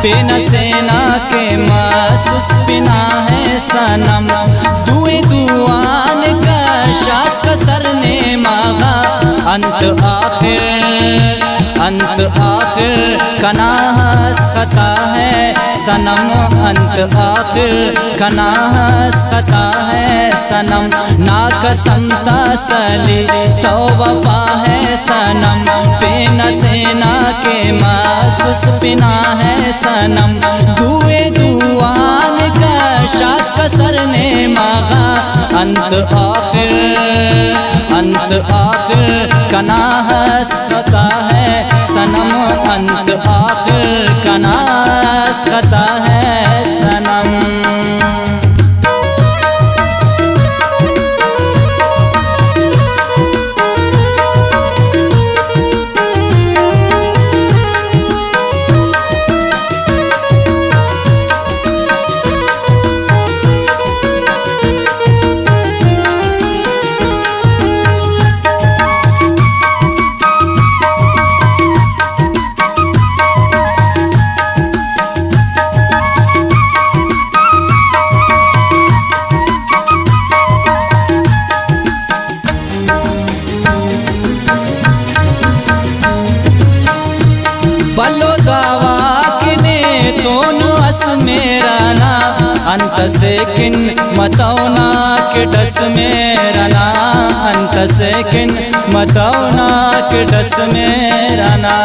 पेना सेना के मासूस बिना है सनम। दुए दुआन का शास का सर ने मांगा, अंत आखिर कनाहस खता है सनम। अंत आखिर कनाहस खता है सनम। ना कसम ता सली तो वफा है सनम। पेना सेना के मासूस बिना है सनम। दुए दुआन का शास का सर ने मांगा, अंत आखिर कनाहस खता है सनम। अंत आखिर कनाहस खता है सनम। बलो दावा किने दोनों अस मेरा ना, अंत से किन मतौना के डस मेरा ना। अंत से किन मतौना के डस मेरा ना।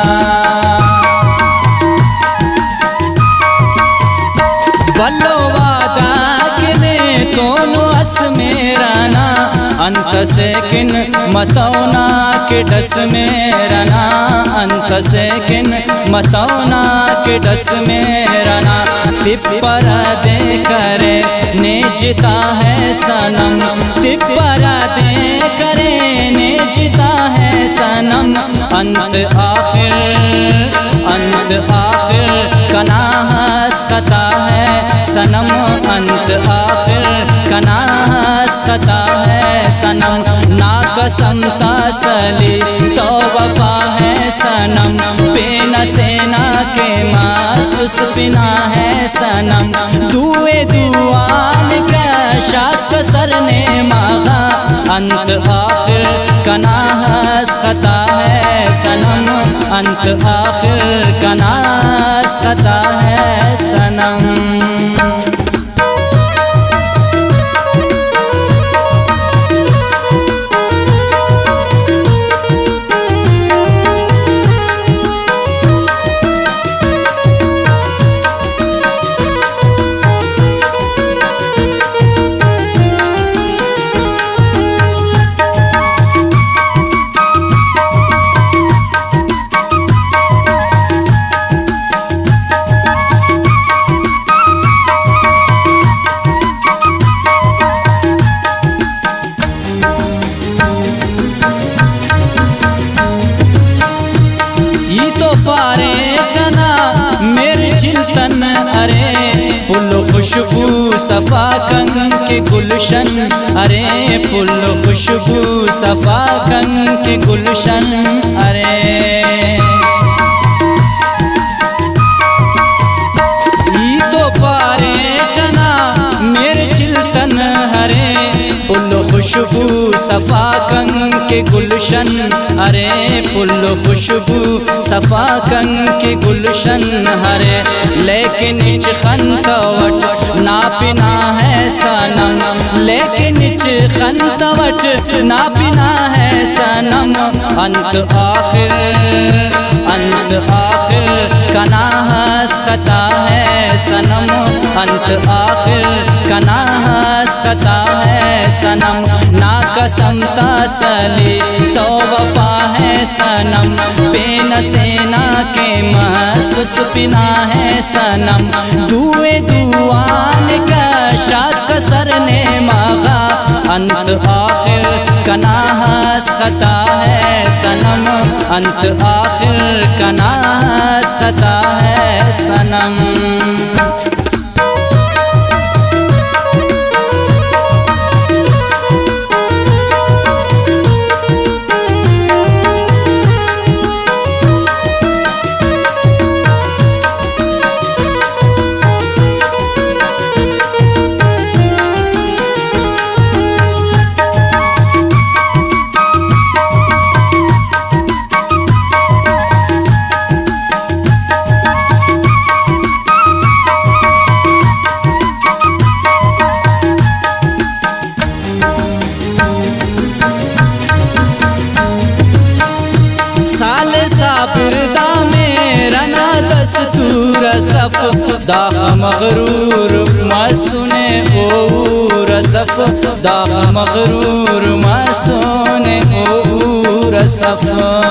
बलो वादा किने दोनों अस मेरा ना, अंत से किन मतौना के डस मेरा ना। अंत से किन मतौना के डस मेरा ना। तिप्परा दे करे ने जिता है सनम। तिप्परा दे करे ने जिता है सनम। अंत आखिर कनाहस खता है सनम। अंत आखिर कनाहस खता है सनम। ना कसम ता सली तो वफा है सनम। पेना सेना के मासूस बिना है सनम। दुए दुआन का शास का सर ने मांगा, अंत आखिर कनाहस खता है सनम। अंत आखिर कनाहस खता है सनम। पारे चना मेरे चिंतन अरे, पुल खुशबू सफा कंग के गुलशन। अरे पुल खुशबू सफा कंग के गुलशन। अरे ई तो पारे चना मेरे चिंतन हरे, पुल खुशबू सफा कंग के गुलशन। अरे पुल खुशबू सफा कंग के गुलशन हरे। लेकिन इच खंतवट ना पिना है सनम। लेकिन इच खंतवट ना पिना है सनम। अंत आखिर कनाहस खता है सनम। अंत आखिर कनाहस खता है सनम। ना कसम ता सली तो वफा है सनम। पेना सेना के मासूस बिना है सनम। दुए दुआन का शास का सर ने मांगा, अंत आखिर कनाहस खता है सनम। अंत आखिर कनाहस खता है सनम। रसफ दाग मगरूर मासूने ओ रसफ दाग मगरूर मासूने ओ रसफ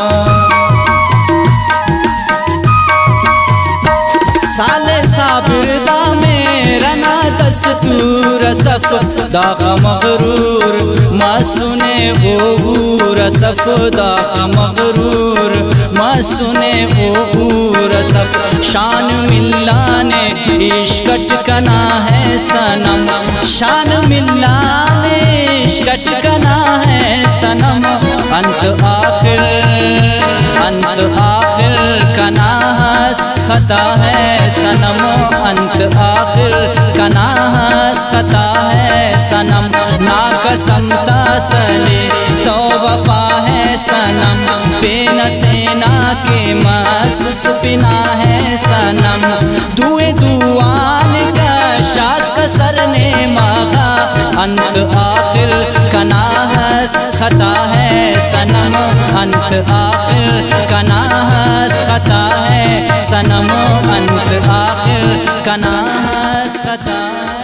साले साबिर दा मेरा ना दस्तूर सफ दाग मगरूर मासूने ओ रसफ दाग मगरूर मासूने ओ रसफ शान मिल्ला ने इश्क कना है सनम शान मिल्ला ने इश्क कना है सनम अंत आखिर कना खता है सनम अंत आखिर कना खता है सनम ना कसम तसले तो वफा है सनम बेन सेना के महसूस पिना है सनम दुए दुआन का शास कसर ने मागा अंत आखिर कना खता है सनम अंत आखिर कना खता है सनम अंत आखिर कना खता है।